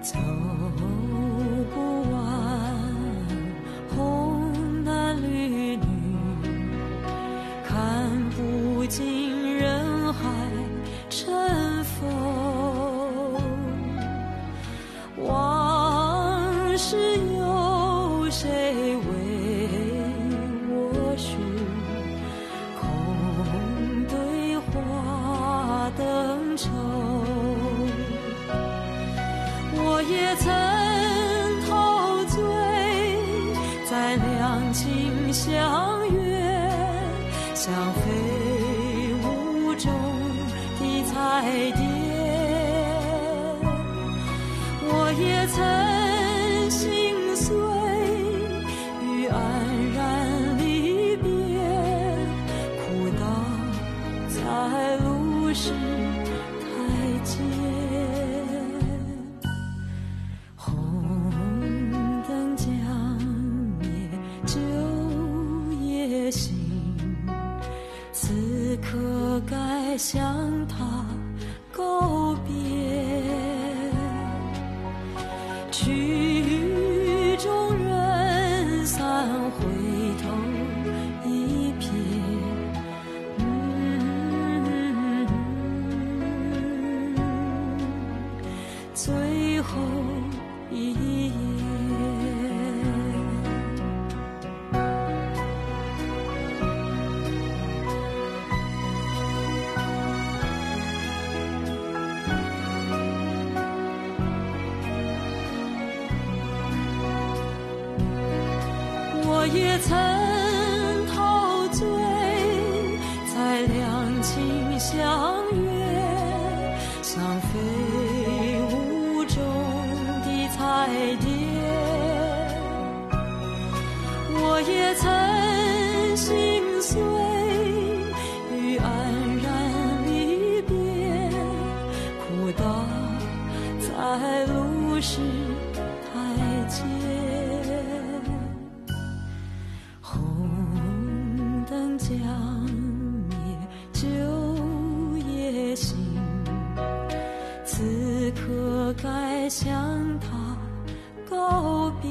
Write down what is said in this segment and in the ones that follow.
走不完红男绿女，看不尽人海尘封。往事有谁为我续？空对花灯抽。我也曾陶醉在两情相悦，像飞舞中的彩蝶。我也曾心碎于黯然离别，哭到在路是台阶。此刻该向他告别，曲终人散，回头一瞥，最后一夜。我也曾陶醉在两情相悦，像飞舞中的彩蝶。我也曾心碎于黯然离别，哭到在路是台阶。灯将灭，酒也醒，此刻该向他告别，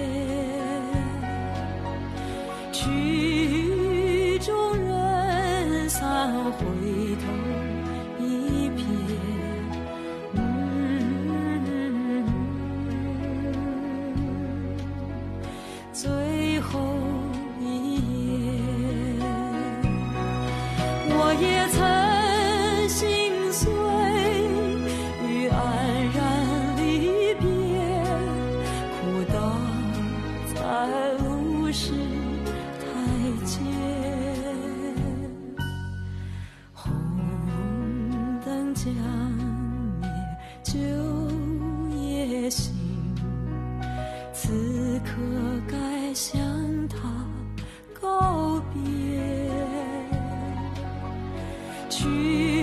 曲终人散，回头一瞥，最后我也曾心碎于黯然离别，哭到在路是台阶。红灯将灭，酒也醒，此刻该向他告别。去